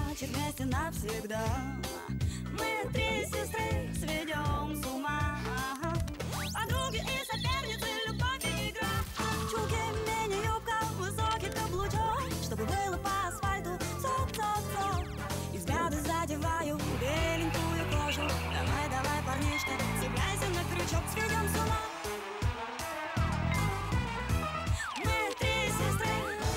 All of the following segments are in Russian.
значит вместе навсегда. Мы три сестры сведем с ума. Подруги и соперницы, любовь и игра. Чулки, мини-юбка, высокий каблучок, чтобы было по асфальту цок-цок-цок. И взгляды задеваю беленькую кожу. Давай, давай, парнишка, цепляйся на крючок, сведем с ума. Мы три сестры.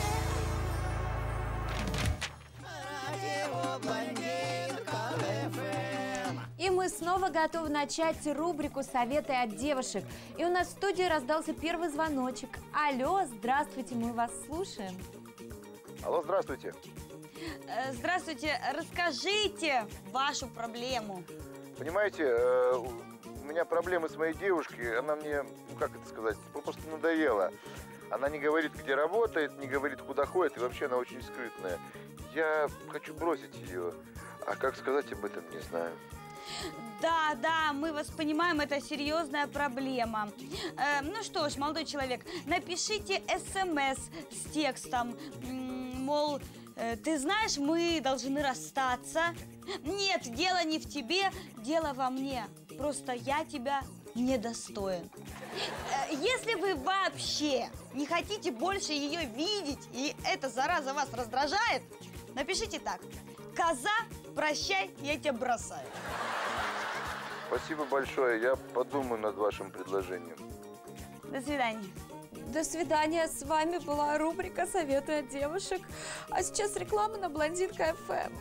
И мы снова готовы начать рубрику «Советы от девушек». И у нас в студии раздался первый звоночек. Алло, здравствуйте, мы вас слушаем. Алло, здравствуйте. Здравствуйте, расскажите вашу проблему. Понимаете, у меня проблемы с моей девушкой. Она мне, ну как это сказать, просто надоела. Она не говорит, где работает, не говорит, куда ходит, и вообще она очень скрытная. Я хочу бросить ее, а как сказать об этом, не знаю. Да, мы вас понимаем, это серьезная проблема. Ну что ж, молодой человек, напишите СМС с текстом, мол, ты знаешь, мы должны расстаться. Нет, дело не в тебе, дело во мне. Просто я тебя недостоин. Если вы вообще не хотите больше ее видеть, и эта зараза вас раздражает, напишите так: коза, прощай, я тебя бросаю. Спасибо большое, я подумаю над вашим предложением. До свидания. До свидания, с вами была рубрика «Советы от девушек». А сейчас реклама на Блондинка ФМ.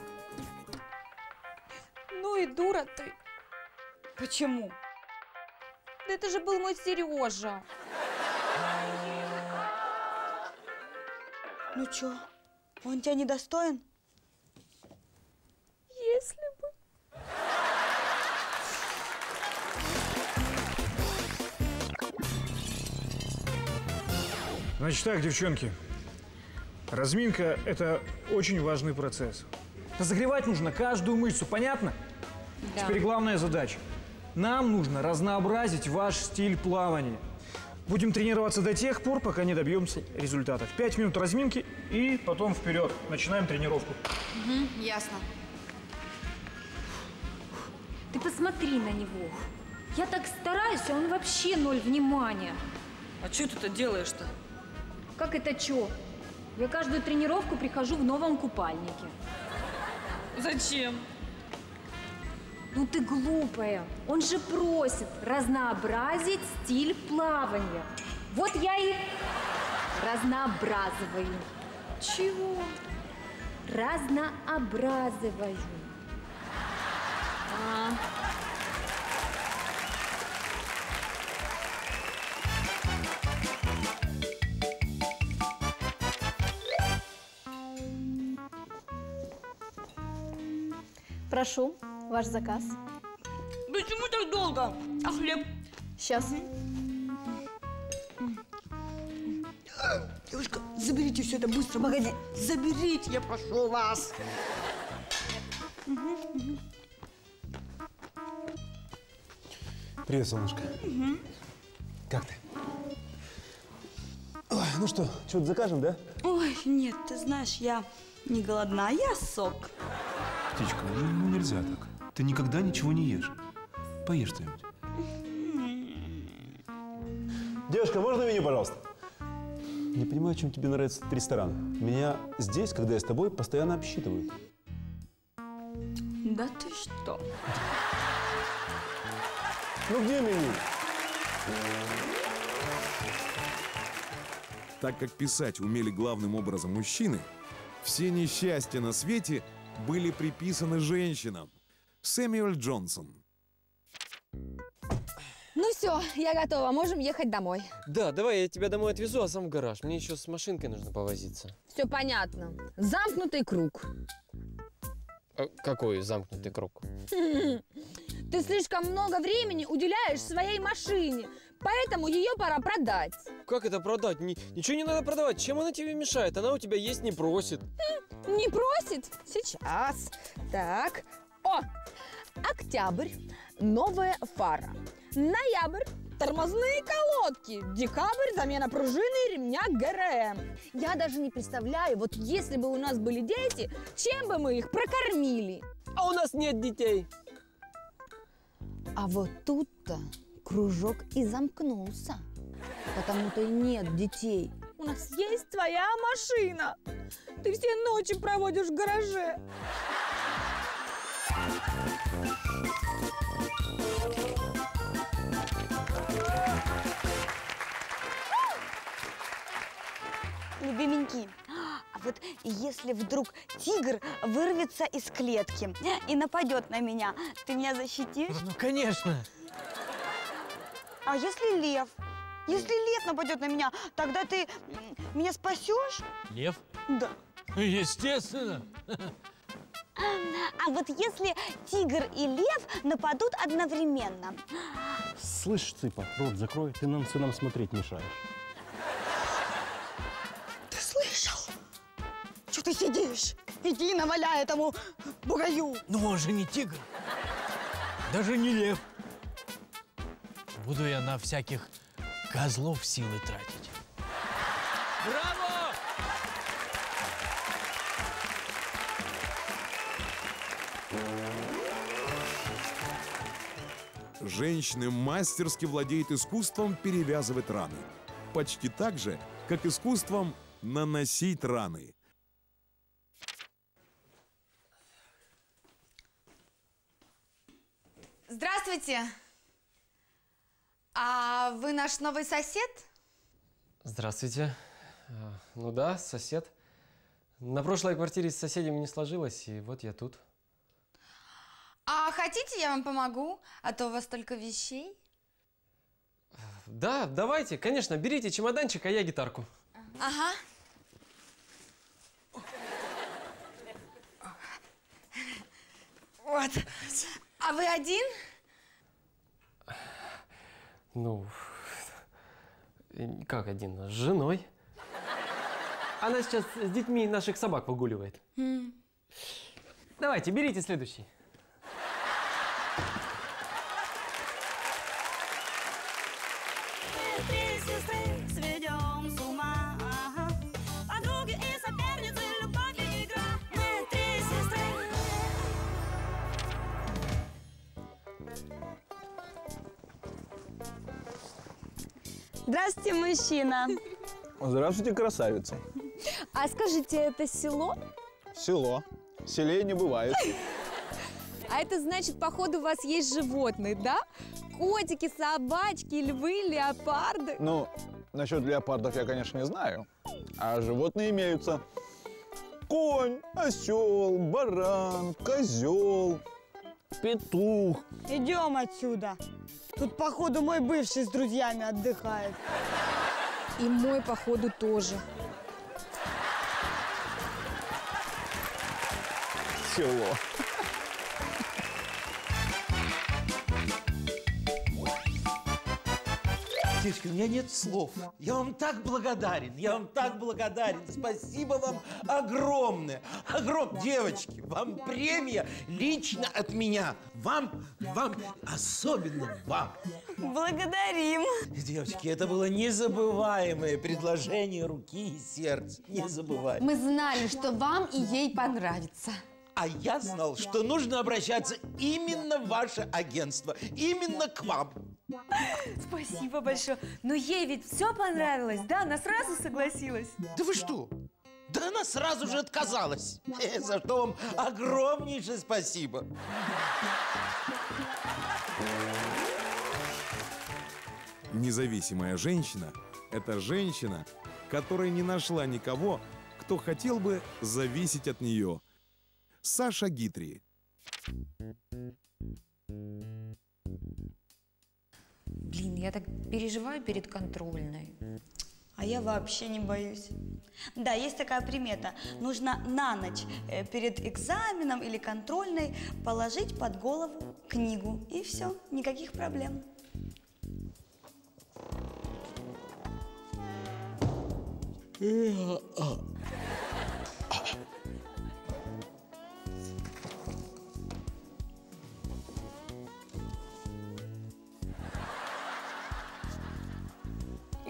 Ну и дура ты. Почему? Да это же был мой Сережа. Ну чё, он тебя недостоин? Если бы. Значит так, девчонки, разминка – это очень важный процесс. Разогревать нужно каждую мышцу, понятно? Да. Теперь главная задача. Нам нужно разнообразить ваш стиль плавания. Будем тренироваться до тех пор, пока не добьемся результатов. 5 минут разминки и потом вперед. Начинаем тренировку. Угу, ясно. Ты посмотри на него. Я так стараюсь, а он вообще ноль внимания. А что ты-то делаешь-то? Как это чё? Я каждую тренировку прихожу в новом купальнике. Зачем? Ну ты глупая. Он же просит разнообразить стиль плавания. Вот я и разнообразываю. Чего? Разнообразываю. Прошу, ваш заказ. Почему так долго? А хлеб? Сейчас. Девушка, заберите все это быстро, погоди. Заберите, я прошу вас. Привет, солнышко. Как ты? Ой, ну что, что-то закажем, да? Ой, нет, ты знаешь, я не голодна, я сок. Птичка, ну нельзя так. Ты никогда ничего не ешь. Поешь что-нибудь. Девушка, можно меню, пожалуйста? Не понимаю, чем тебе нравится этот ресторан. Меня здесь, когда я с тобой, постоянно обсчитывают. Да ты что? Ну где меню? Так как писать умели главным образом мужчины, все несчастья на свете были приписаны женщинам. Сэмюэль Джонсон. Ну все, я готова, можем ехать домой. Да, давай я тебя домой отвезу, а сам в гараж. Мне еще с машинкой нужно повозиться. Все понятно. Замкнутый круг. А какой замкнутый круг? Ты слишком много времени уделяешь своей машине, поэтому ее пора продать. Как это продать? Ничего не надо продавать. Чем она тебе мешает? Она у тебя есть не просит. Не просит? Сейчас. Так. О! Октябрь. Новая фара. Ноябрь. тормозные колодки. Декабрь, замена пружины и ремня ГРМ. Я даже не представляю, вот если бы у нас были дети, чем бы мы их прокормили. А у нас нет детей. А вот тут-то кружок и замкнулся. Потому-то и нет детей. У нас есть своя машина. Ты все ночи проводишь в гараже. Любименький, а вот если вдруг тигр вырвется из клетки и нападет на меня, ты меня защитишь? Ну, конечно. А если лев? Если лев нападет на меня, тогда ты меня спасешь? Лев? Да. Естественно. А вот если тигр и лев нападут одновременно? Слышь, Цыпа, рот закрой, ты нам сынам смотреть мешаешь. Ты слышал? Что ты сидишь? Иди наваляй этому бугаю. Ну, он же не тигр. Даже не лев. Буду я на всяких козлов силы тратить. Браво! Женщины мастерски владеют искусством перевязывать раны. Почти так же, как искусством наносить раны. Здравствуйте. А вы наш новый сосед? Здравствуйте. Ну да, сосед. На прошлой квартире с соседями не сложилось, и вот я тут. А хотите, я вам помогу? А то у вас столько вещей. Да, давайте, конечно, берите чемоданчик, а я гитарку. Ага. Вот. А вы один? Ну, как один? С женой. Она сейчас с детьми наших собак выгуливает. Давайте, берите следующий. Три сестры сведем с ума. Подруги и соперницы, любовь и игра. Мы три сестры. Здравствуйте, мужчина. Здравствуйте, красавица. А скажите, это село? Село. Селей не бывает. А это значит, походу, у вас есть животные, да? Котики, собачки, львы, леопарды. Ну, насчет леопардов я, конечно, не знаю. А животные имеются. Конь, осел, баран, козел, петух. Идем отсюда. Тут, походу, мой бывший с друзьями отдыхает. И мой, походу, тоже. Село. Девочки, у меня нет слов. Я вам так благодарен, я вам так благодарен. Спасибо вам огромное. Девочки, вам премия лично от меня. Вам, особенно вам. Благодарим. Девочки, это было незабываемое предложение руки и сердца. Незабываемое. Мы знали, что вам и ей понравится. А я знал, что нужно обращаться именно в ваше агентство, именно к вам. Спасибо большое. Но ей ведь все понравилось, да? Она сразу согласилась. Да вы что? Да она сразу же отказалась. За что вам огромнейшее спасибо. Независимая женщина – это женщина, которая не нашла никого, кто хотел бы зависеть от нее. Саша Гитри. Блин, я так переживаю перед контрольной. А я вообще не боюсь. Да, есть такая примета. Нужно на ночь перед экзаменом или контрольной положить под голову книгу. И все, никаких проблем.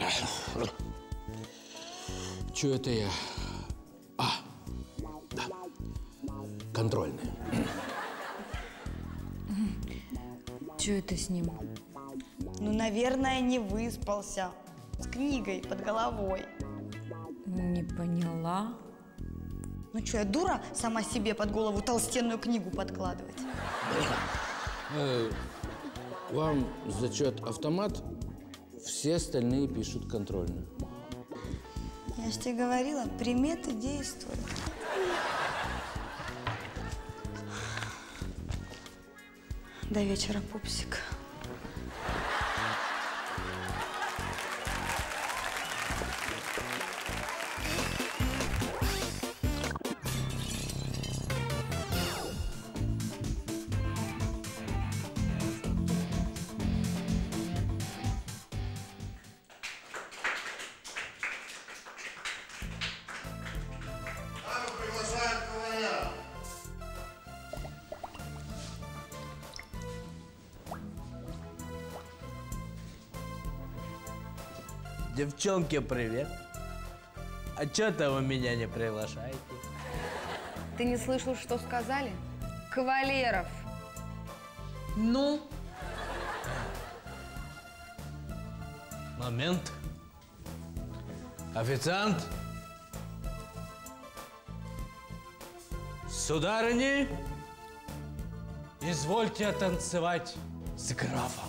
Чё это я? Да. Контрольная. Чё это с ним? Ну, наверное, не выспался. С книгой под головой. Не поняла. Ну что, я дура сама себе под голову толстенную книгу подкладывать? Вам зачет автомат, все остальные пишут контрольную. Я ж тебе говорила, приметы действуют. До вечера, пупсик. Девчонки, привет. А чё-то вы меня не приглашаете? Ты не слышал, что сказали? Кавалеров. Ну? Момент. Официант. Сударыни, извольте танцевать с графом.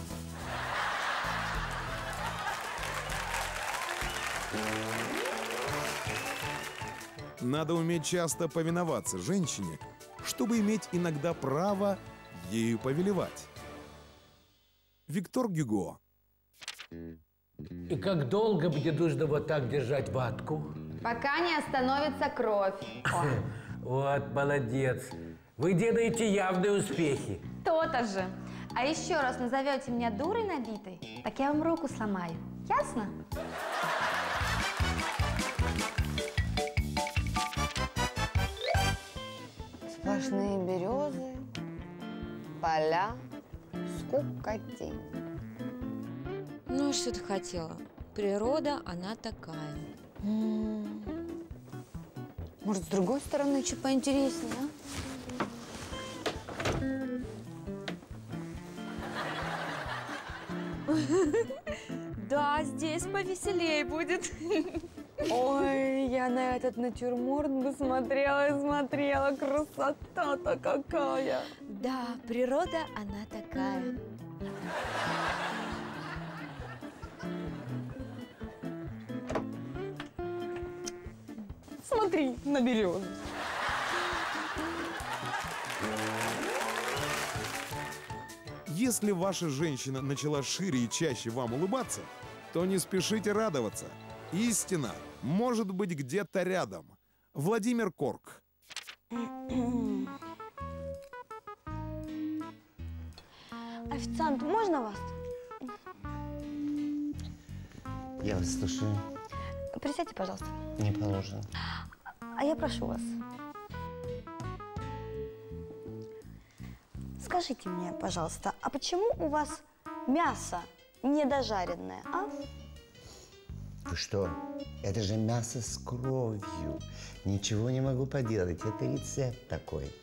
Надо уметь часто повиноваться женщине, чтобы иметь иногда право ею повелевать. Виктор Гюго. И как долго мне нужно вот так держать ватку? Пока не остановится кровь. О, Вот, молодец. Вы делаете явные успехи. то-то же. А еще раз назовете меня дурой набитой, так я вам руку сломаю. Ясно? Сплошные березы, поля, скукотень. Ну и что ты хотела? Природа, она такая. Может, с другой стороны, что поинтереснее, а? Да, здесь повеселее будет. Ой, я на этот натюрморт бы смотрела и смотрела. Красота-то какая! Да, природа, она такая. Смотри на березу. Если ваша женщина начала шире и чаще вам улыбаться, то не спешите радоваться. Истина может быть где-то рядом. Владимир Корк. Официант, можно вас? Я вас слушаю. Присядьте, пожалуйста. Не положено. А я прошу вас. Скажите мне, пожалуйста, а почему у вас мясо недожаренное, а? Вы что? Это же мясо с кровью. Ничего не могу поделать. Это рецепт такой.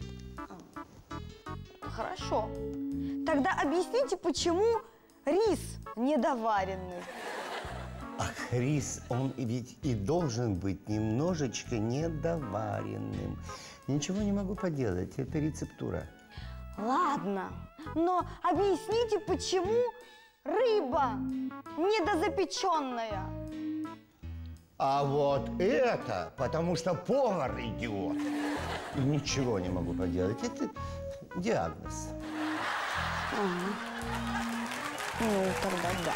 Хорошо. Тогда объясните, почему рис недоваренный? Ах, рис, он ведь и должен быть немножечко недоваренным. Ничего не могу поделать. Это рецептура. Ладно, но объясните, почему рыба недозапеченная? А вот это, потому что повар идиот. Ничего не могу поделать. Это диагноз. Ну, тогда да.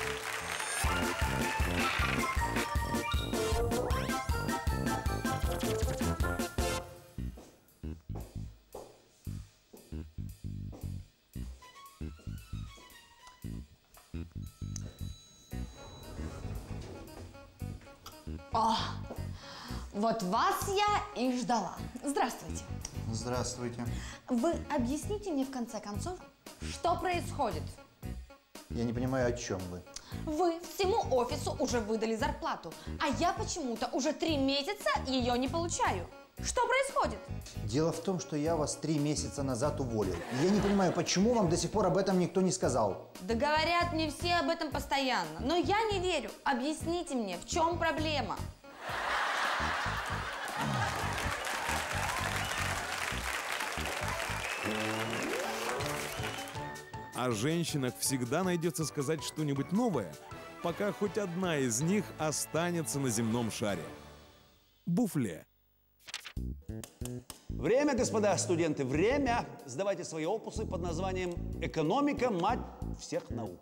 О, вот вас я и ждала. Здравствуйте. Здравствуйте. Вы объясните мне в конце концов, что происходит? Я не понимаю, о чем вы. Вы всему офису уже выдали зарплату, а я почему-то уже 3 месяца ее не получаю. Что происходит? Дело в том, что я вас 3 месяца назад уволил. И я не понимаю, почему вам до сих пор об этом никто не сказал. Да говорят мне все об этом постоянно, но я не верю. Объясните мне, в чем проблема? О женщинах всегда найдется сказать что-нибудь новое, пока хоть одна из них останется на земном шаре. Буфле. Время, господа студенты, время. Сдавайте свои опусы под названием «Экономика, мать всех наук».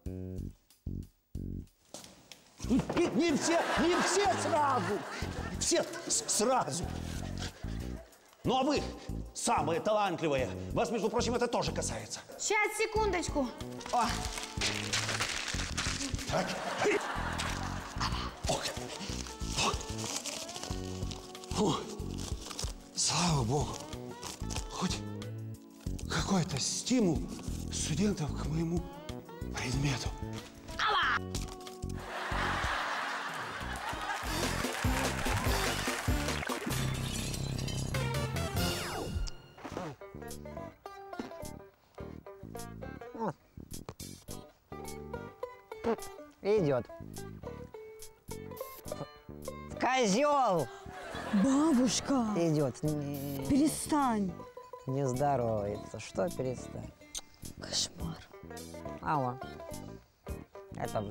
Не все сразу. Все сразу. Ну а вы самые талантливые. Вас, между прочим, это тоже касается. Сейчас, секундочку. О. Так. Слава богу. Хоть какой-то стимул студентов к моему предмету. Идет. Козел! Бабушка! Идет. Перестань. Не здоровается. Что перестань? Кошмар. Алло. Это...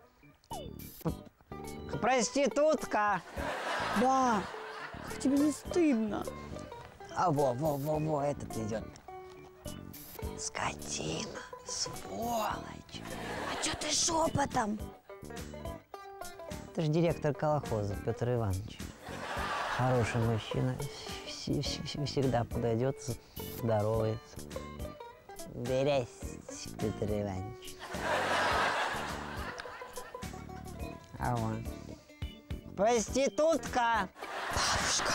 Проститутка! Да. Как тебе не стыдно? А во, этот идет. Скотина, сволочь. А чё ты шепотом? Это же директор колхоза Петр Иванович. Хороший мужчина. Всегда подойдет, здоровается. Здрасте, Петр Иванович. Алло. Проститутка! Бабушка!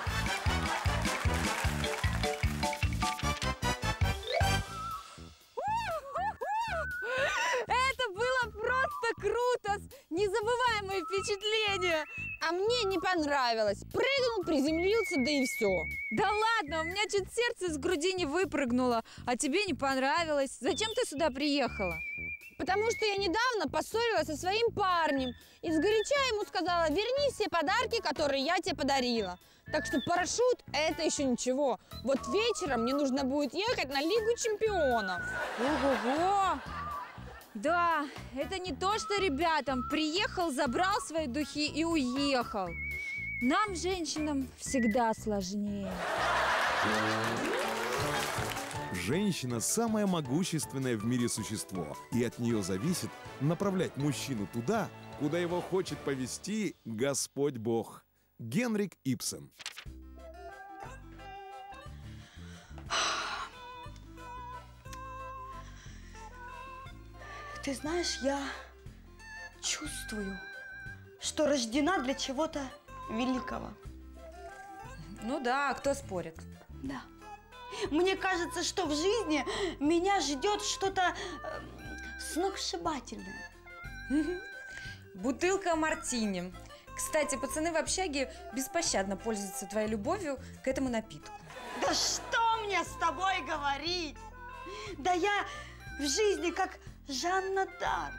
Это было просто круто! Незабываемые впечатления! А мне не понравилось. Прыгнул, приземлился, да и все. Да ладно, у меня чуть сердце из груди не выпрыгнуло, а тебе не понравилось. Зачем ты сюда приехала? Потому что я недавно поссорилась со своим парнем и сгоряча ему сказала: верни все подарки, которые я тебе подарила. Так что парашют – это еще ничего. Вот вечером мне нужно будет ехать на Лигу чемпионов. Ого-го! Да, это не то, что ребятам. Приехал, забрал свои духи и уехал. Нам, женщинам, всегда сложнее. Женщина – самое могущественное в мире существо, и от нее зависит направлять мужчину туда, куда его хочет повести Господь Бог. Генрик Ибсен. Ты знаешь, я чувствую, что рождена для чего-то великого. Ну да, кто спорит? Да. Мне кажется, что в жизни меня ждет что-то сногсшибательное. Бутылка мартини. Кстати, пацаны в общаге беспощадно пользуются твоей любовью к этому напитку. Да что мне с тобой говорить? Да я в жизни как Жанна Дарк.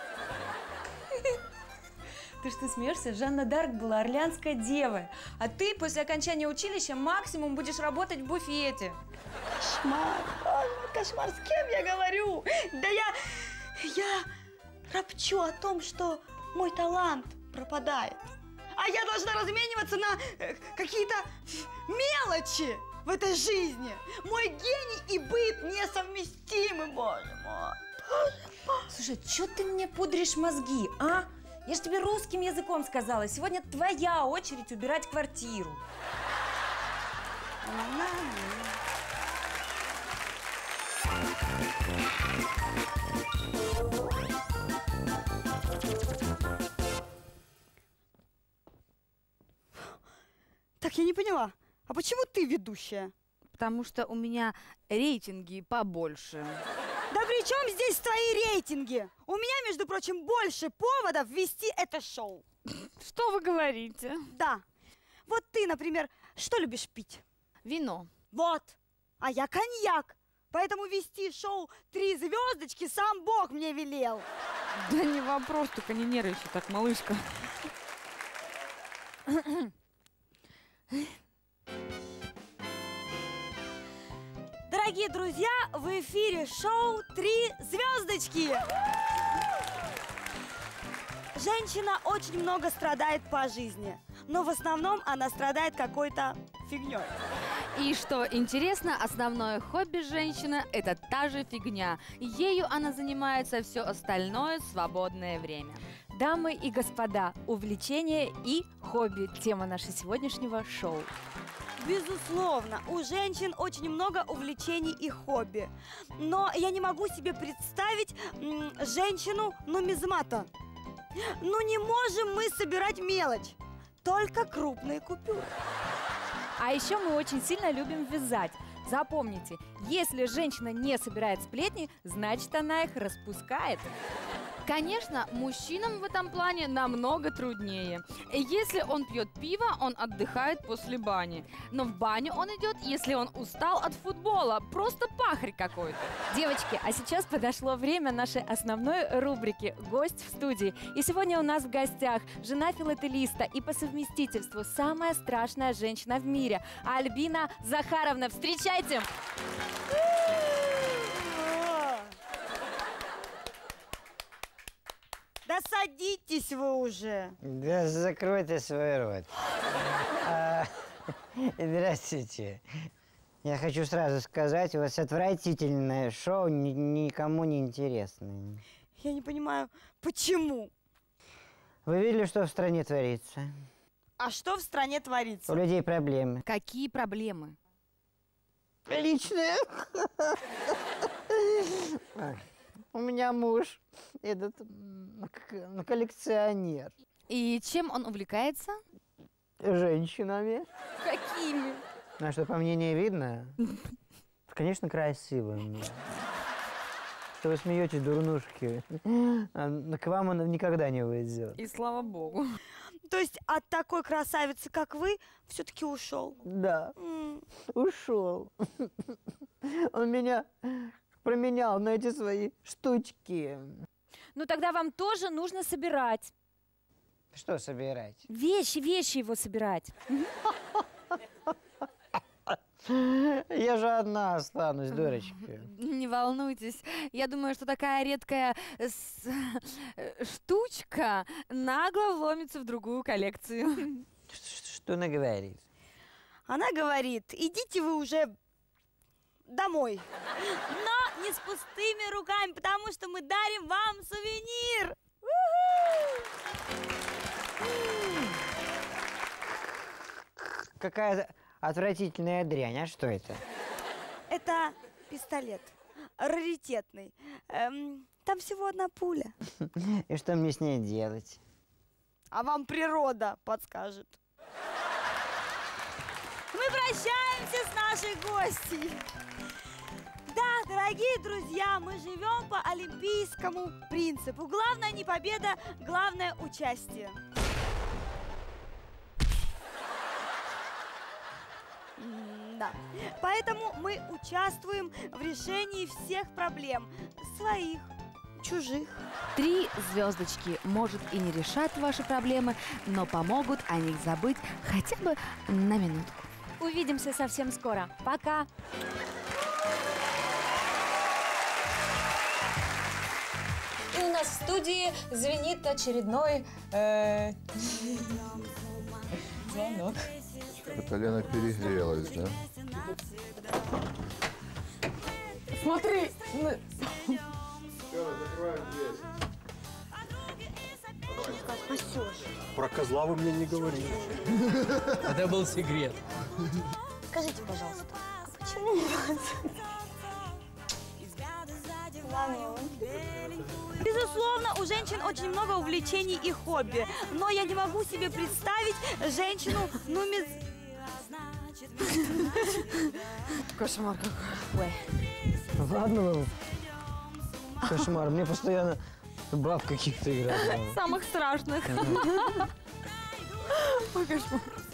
Ты что, смеешься? Жанна Дарк была орлеанской девой, а ты после окончания училища максимум будешь работать в буфете. Кошмар, кошмар, с кем я говорю? Да я ропчу о том, что мой талант пропадает. А я должна размениваться на какие-то мелочи в этой жизни. Мой гений и быт несовместимы, боже мой. Слушай, что ты мне пудришь мозги, а? Я же тебе русским языком сказала. Сегодня твоя очередь убирать квартиру. Так, я не поняла. А почему ты ведущая? Потому что у меня рейтинги побольше. Да при при чем здесь твои рейтинги? У меня, между прочим, больше поводов вести это шоу. Что вы говорите? Да. Вот ты, например, что любишь пить? Вино. Вот. А я коньяк. Поэтому вести шоу «Три звездочки» сам Бог мне велел. Да не вопрос, только не нервничай так, малышка. Дорогие друзья, в эфире шоу «Три звездочки». Женщина очень много страдает по жизни, но в основном она страдает какой-то фигней. И что интересно, основное хобби женщины – это та же фигня. Ею она занимается все остальное свободное время. Дамы и господа, увлечение и хобби – тема нашего сегодняшнего шоу. Безусловно, у женщин очень много увлечений и хобби. Но я не могу себе представить женщину-нумизмата. Ну не можем мы собирать мелочь, только крупные купюры. А еще мы очень сильно любим вязать. Запомните, если женщина не собирает сплетни, значит она их распускает. Конечно, мужчинам в этом плане намного труднее. Если он пьет пиво, он отдыхает после бани. Но в баню он идет, если он устал от футбола. Просто пахарь какой-то. Девочки, а сейчас подошло время нашей основной рубрики «Гость в студии». И сегодня у нас в гостях жена филателиста и по совместительству самая страшная женщина в мире Альбина Захаровна. Встречайте! Да садитесь вы уже. Да закройте свой рот. Здравствуйте. Я хочу сразу сказать, у вас отвратительное шоу, никому не интересное. Я не понимаю, почему? Вы видели, что в стране творится? А что в стране творится? У людей проблемы. Какие проблемы? Личные. У меня муж этот коллекционер. И чем он увлекается? Женщинами. Какими? А что, по мне не видно? Конечно, красивым. Что вы смеетесь, дурнушки? К вам он никогда не уйдет. И слава богу. То есть от такой красавицы, как вы, все-таки ушел? Да, ушел. Он меня променял на эти свои штучки. Ну тогда вам тоже нужно собирать. Что собирать? Вещи его собирать. Я же одна останусь, дурочка. Не волнуйтесь. Я думаю, что такая редкая штучка нагло вломится в другую коллекцию. Что она говорит? Она говорит, идите вы уже домой. Но не с пустыми руками, потому что мы дарим вам сувенир. Какая отвратительная дрянь. А что это? Это пистолет. Раритетный. Там всего одна пуля. И что мне с ней делать? А вам природа подскажет. Мы прощаемся с нашей гостьей. Да, дорогие друзья, мы живем по олимпийскому принципу. Главное не победа, главное участие. Да. Поэтому мы участвуем в решении всех проблем. Своих, чужих. 3 звездочки, может, и не решат ваши проблемы, но помогут о них забыть хотя бы на минутку. Увидимся совсем скоро. Пока! И у нас в студии звенит очередной звонок. Это Лена перегрелась, да? Смотри! Закрываем дверь. Про козла вы мне не говорили. Это был секрет. Скажите, пожалуйста, почему Безусловно, у женщин очень много увлечений и хобби, но я не могу себе представить женщину Кошмар какой. Ладно, Кошмар. Мне постоянно баб каких-то играют. Самых страшных. Ой, кошмар.